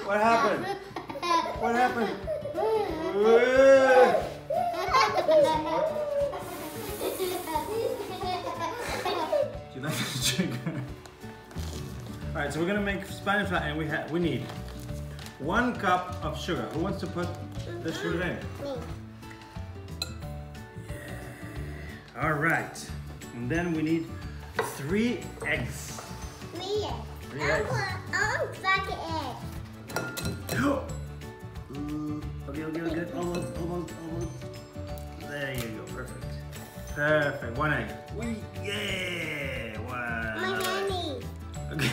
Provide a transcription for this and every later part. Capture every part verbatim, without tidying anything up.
What happened? What happened? Do you like the sugar? All right, so we're gonna make Spanish flan, and we have we need one cup of sugar. Who wants to put the sugar in? Me. Yeah. All right, and then we need three eggs. Me. Three I eggs. want, I want five eggs. Mm, okay, okay, okay. Almost, almost, almost. There you go. Perfect. Perfect. One egg. We, yeah. One. My honey. Okay.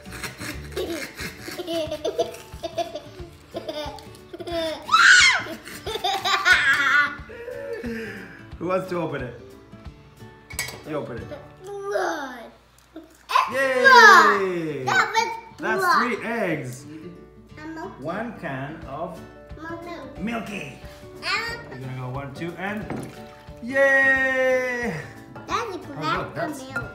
Who wants to open it? You open it. Blood. Yay! That was That's blood. three eggs. I'm One can of milk. milky. Um, We're gonna go one, two, and yay! Daddy, Oh, that's look, that's- the milk.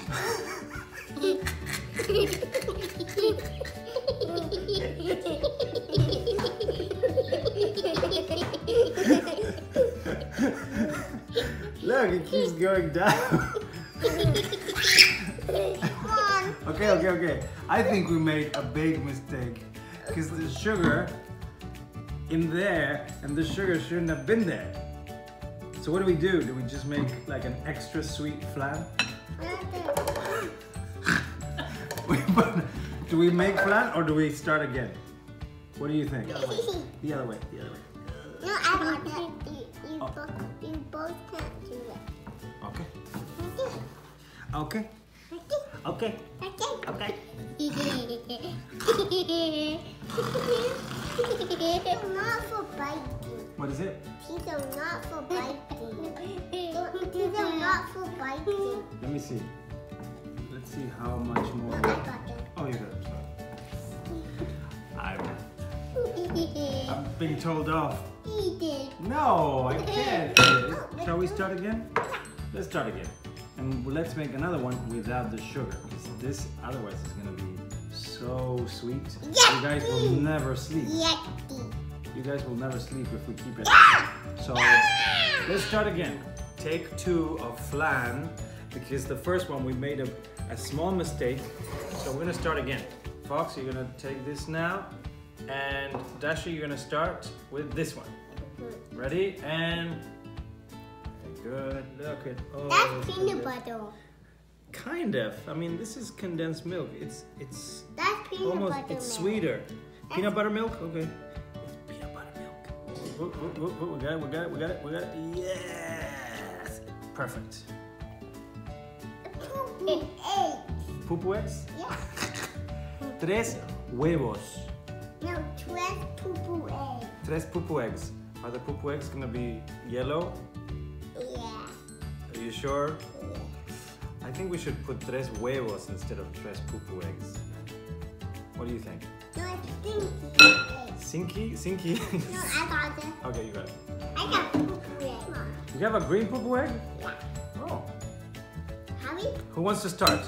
Look, it keeps going down. Okay, okay, okay. I think we made a big mistake because the sugar in there and the sugar shouldn't have been there. So what do we do? Do we just make like an extra sweet flan? Do we make flan or do we start again? What do you think? The other way, the other way. The other way. No, I want that. You, you, Oh. both, you both can't do it. Okay. Okay. Okay. Okay. These are not for biting. What is it? These are not for biting. These are not for biting. Let me see. Let's see how much more. I got them. Oh, you got it. I'm, I'm being told off. Eat it. No, I can't. Shall we start again? Let's start again. And let's make another one without the sugar. Because this, otherwise, is going to be so sweet. You guys will never sleep. Yucky. You guys will never sleep if we keep it. So let's start again. Take two of flan. Because the first one we made a, a small mistake. So we're going to start again. Fox, you're going to take this now. And Dasher, you're going to start with this one. Ready? And good. Look at oh. That's peanut butter. Kind of. I mean, this is condensed milk. It's it's That's peanut almost butter it's milk. sweeter. Peanut butter milk. Okay. It's peanut butter milk. Ooh, ooh, ooh, ooh, we got it. We got it. We got it. We got it. Yes. Perfect. Poopy eggs. Pupu eggs. Yeah. Tres huevos. No, tres poopoo eggs. Tres pupu eggs. Are the pupu eggs gonna be yellow? Yeah. Are you sure? I think we should put tres huevos instead of tres pupu eggs. What do you think? No, it's stinky eggs. Sinky? Sinky? No, I got it. Okay, you got it. I got poopoo eggs. You have a green pupu egg? Yeah. Oh. Javi? Who wants to start?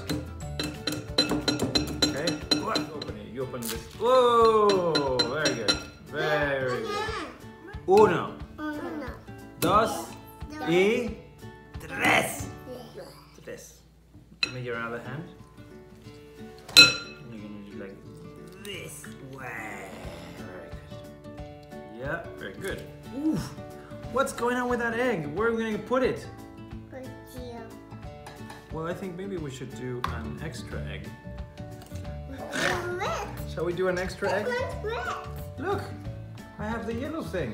Okay. What? Open it. You open this. Whoa! Very good. Very good. Uno, Uno. dos, Dos. y tres. Tres. Give me your other hand. And you're gonna do like this way. Very good. Yeah, very good. Oof. What's going on with that egg? Where are we gonna put it? Good deal. Well, I think maybe we should do an extra egg. Red. Shall we do an extra egg? This one's red. Look, I have the yellow thing.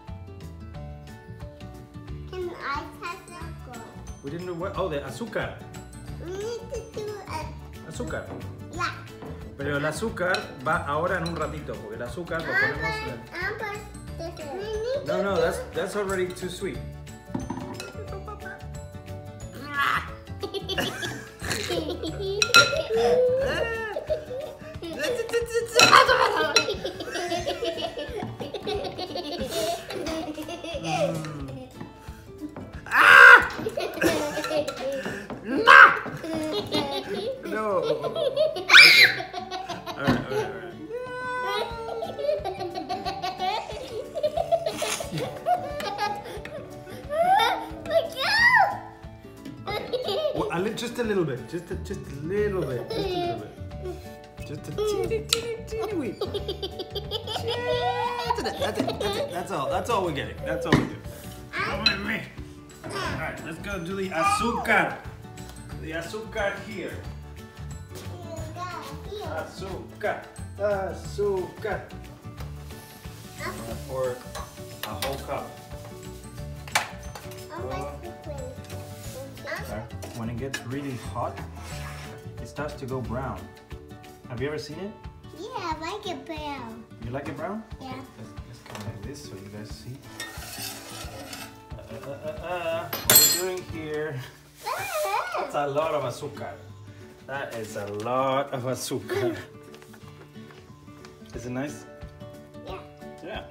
Can I touch that go? We didn't do what? Oh, the azúcar. We need to do a... Azúcar. Yeah. Pero el azúcar va ahora en un ratito, porque el azúcar lo ponemos en el... I'm put this in. We need No, to no, do- that's that's already too sweet. No. Okay. All right, all right, all right. just a little bit. Just a, just a little bit. Just a little bit. Just a teeny, teeny, teeny wee. That's it. That's it. That's it. That's all. That's all we're getting. That's all we do. Come with me. All right, let's go do the azúcar. The azúcar here. Azúcar. Azúcar. I'm gonna pour a whole cup. When it gets really hot, it starts to go brown. Have you ever seen it? Yeah, I like it brown. You like it brown? Yeah. Okay, let's, let's go like this so you guys see. Uh, uh, uh, uh. What are we doing here? That's a lot of azúcar. That is a lot of azúcar. Is it nice? Yeah. Yeah.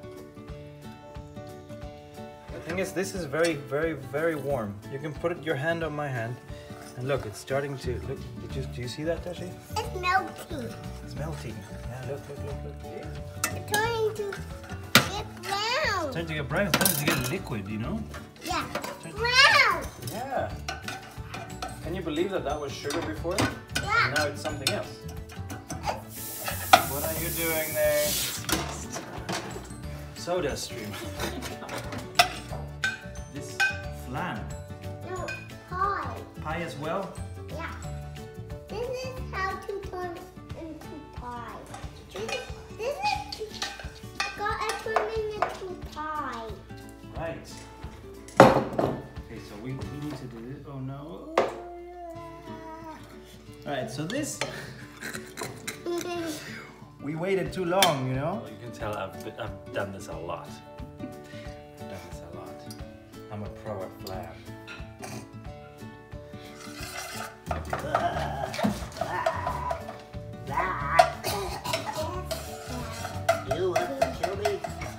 The thing is, this is very, very, very warm. You can put it, your hand on my hand, and look, it's starting to look. Did you, do you see that, Tashi? It's melting. It's melting. Yeah, look, look, look, look. It's turning to get brown. It's starting to get brown. It's starting to get liquid. You know? Yeah. Brown. Yeah. Can you believe that that was sugar before? Yeah. And now it's something else. What are you doing there? Soda stream. This flan. No, pie. Pie as well? Yeah. This is how to turn into pie. This is, this is got to turn into pie. Right. Okay, so we, we need to do this. Oh no. Alright, so this, we waited too long, you know? Well, you can tell I've, I've done this a lot. I've done this a lot. I'm a pro at flan. You want to kill me?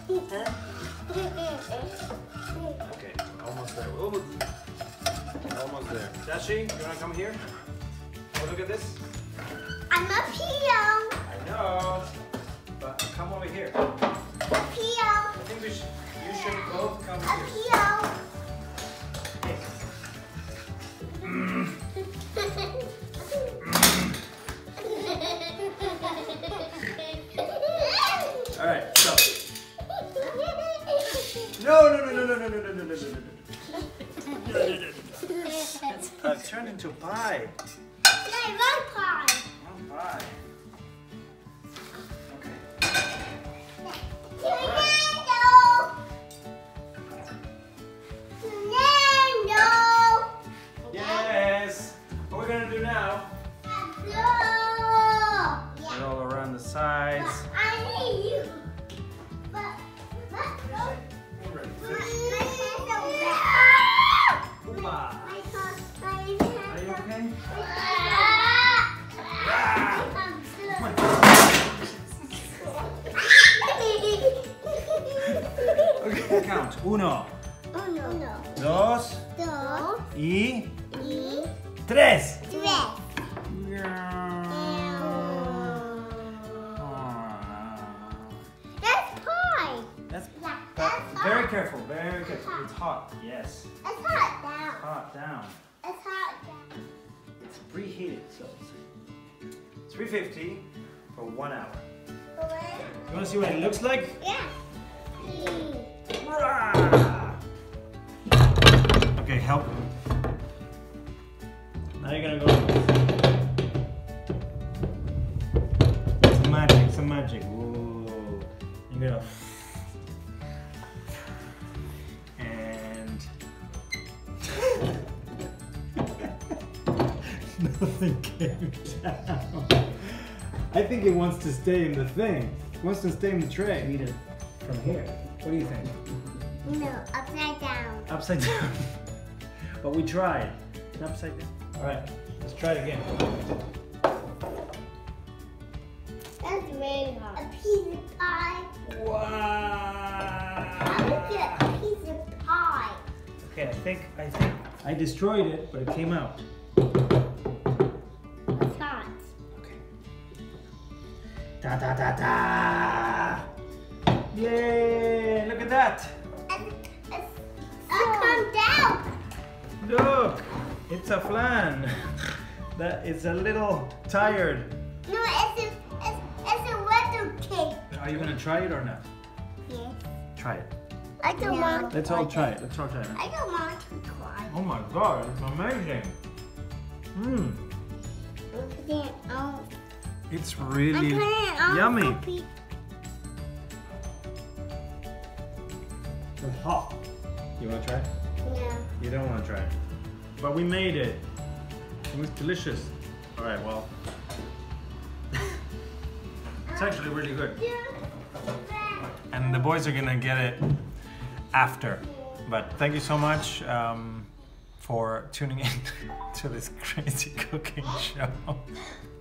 Okay, almost there. Almost, almost there. Dashi, you wanna come here? Oh, look at this. I'm up here. I know, but come over here. Up here. I think we should, you should both come Up here. here. Yes. Mm. All right, so. No, no, no, no, no, no, no, no, no, no, no, no, no. I've turned into pie. Yeah, I like pie. Oh, pie. Okay. Fernando. Fernando. Yes. What we're gonna do now? No. Get all around the sides. But I need you. But, but, but, Ready. my hands are Oompa. My hands Are you okay? Okay, count. Uno, Uno, dos dos, y y tres. tres. That's pie. That's Yeah, but that's very hot. careful, very careful. It's hot, yes. It's hot down. Hot down. It's hot down. It's preheated, so it's three fifty for one hour. You want to see what it looks like? Yeah. Okay, help. Now you're gonna go. Some magic, some magic. Whoa. You're gonna. And. Nothing came down. I think it wants to stay in the thing. It wants to stay in the tray. Eat it from here. What do you think? No, upside down. Upside down. But we tried. Upside down. All right, let's try it again. That's really hot. A piece of pie. Wow. Look at a piece of pie. Okay, I think I think I destroyed it, but it came out. It's hot. Okay. Da da da da! Yay! Look at that! It's, it's, it's come down. Look! It's a flan! that it's a little tired. No, it's a, it's, it's a weather cake. Are you gonna try it or not? Yes. Try it. I don't Yeah. want to Let's all try it. Let's all try it. I don't want to try. Oh my god, it's amazing. Mmm. I'm putting it on. It's I'm really putting it on. yummy. Puppy. It's hot. You wanna try it? No. You don't wanna try it. But we made it. It was delicious. Alright, well. It's actually really good. And the boys are gonna get it after. But thank you so much um, for tuning in to this crazy cooking show.